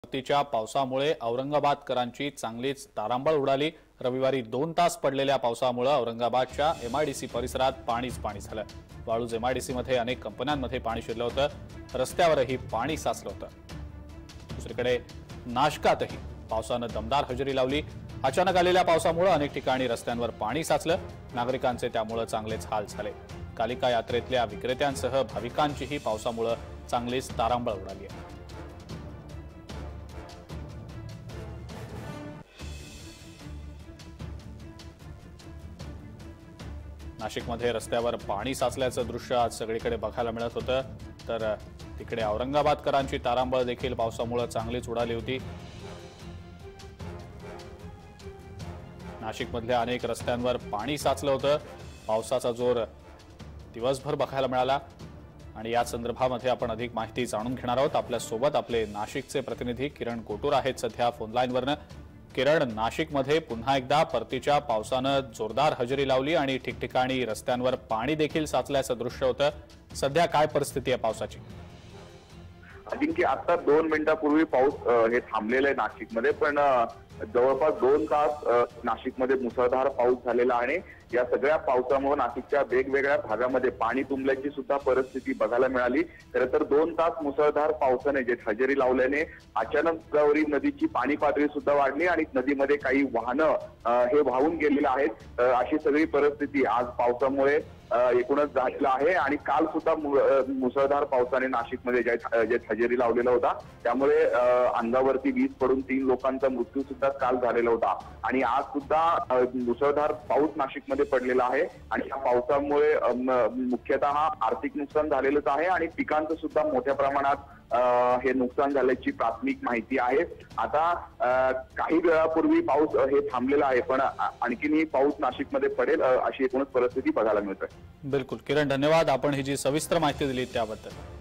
परतीच्या पावसामुळे औरंगाबादकरांची चांगलीच तारांबळ उडाली। रविवारी 2 तास पडलेल्या पावसामुळे औरंगाबादच्या एमआयडीसी परिसरात पाणीच पाणी झालं। वाळूज एमआयडीसी मध्ये अनेक कंपन्यांमध्ये पाणी शिरलं होतं। रस्त्यावरही पाणी साचलं होतं। दुसरीकडे नाशकातही पावसाने दमदार हजेरी लावली। अचानक आलेल्या पावसामुळे अनेक ठिकाणी रस्त्यांवर पाणी साचलं। नागरिकांचे त्यामुळे चांगलेच हाल झाले। कालिका यात्रेतल्या विक्रेत्यांसह भाविकांचीही पावसामुळे चांगलीच तारांबळ उडाली आहे। नाशिकमध्ये रस्त्यावर पाणी साचल्याचं दृश्य आज सगळीकडे बघायला मिळत होतं। तर तिकडे औरंगाबादकरांची तारांबळ देखील पावसामुळे चांगलीच उडाली होती। नाशिकमधल्या अनेक रस्त्यांवर पाणी साचलं होतं। पावसाचा जोर दिवसभर बघायला मिळाला आणि या संदर्भामध्ये आपण अधिक माहिती जाणून घेणार आहोत। आपल्या सोबत आपले नाशिकचे प्रतिनिधी किरण कोटूर आहेत सध्या फोन लाईनवरनं। किरण, नाशिकमध्ये पुन्हा एकदा परतीच्या पावसानं जोरदार हजेरी लावली आणि ठिकठिकाणी रस्त्यांवर पाणी देखील साचल्याचं दृश्य होतं। सध्या काय परिस्थिती आहे पावसाची? अजिंक्य, आता 2 मिनिटांपूर्वी पाऊस हे थांबलेलं आहे नाशिकमध्ये, पण जवळपास 2 तास नाशिकमध्ये मुसळधार पाऊस झालेला आहे। या सगळ्या पावसामुळे नाशिकच्या वेगवेगळ्या भागामध्ये पाणी तुंबल्याची सुद्धा परिस्थिती बघायला मिळाली। खरं तर 2 तास मुसळधार पावसाने जे हजेरी लावल्याने अचानक गोदावरी नदीची पाणी पातळी सुद्धा वाढली आणि नदीमध्ये काही वाहनं हे वाहून गेलेले आहेत। अशी सगळी परिस्थिती आज पावसामुळे एकूणच झालेला आहे। आणि काल सुद्धा मुसळधार पावसाने नाशिकमध्ये जे हजेरी लावलेला होता, त्यामुळे अंगावरती वीज पडून 3 लोकांचा मृत्यू सुद्धा काल झालेला होता। आणि आज सुद्धा मुसळधार पाऊस नाशिकमध्ये पडलेला आहे आणि या पावसामुळे मुख्यतः आर्थिक नुकसान झालेलंच आहे आणि पिकांचं सुद्धा मोठ्या प्रमाणात हे नुकसान झाल्याची प्राथमिक माहिती आहे। आता काही वेळापूर्वी पाऊस हे थांबलेला आहे, पण आणखीनही पाऊस नाशिकमध्ये पडेल अशी एकूणच परिस्थिती बघायला मिळते। बिलकुल किरण, धन्यवाद। आपण ही जी सविस्तर माहिती दिली त्याबद्दल।